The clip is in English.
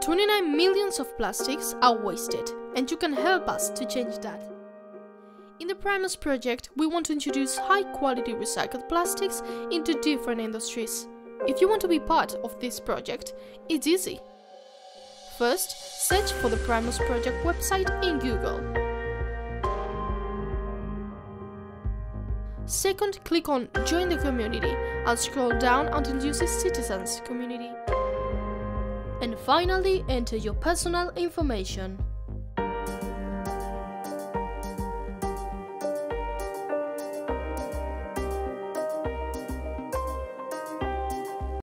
29 millions of plastics are wasted, and you can help us to change that. In the Primus project, we want to introduce high-quality recycled plastics into different industries. If you want to be part of this project, it's easy. First, search for the Primus project website in Google. Second, click on Join the Community and scroll down until you see Citizens Community. And finally, enter your personal information.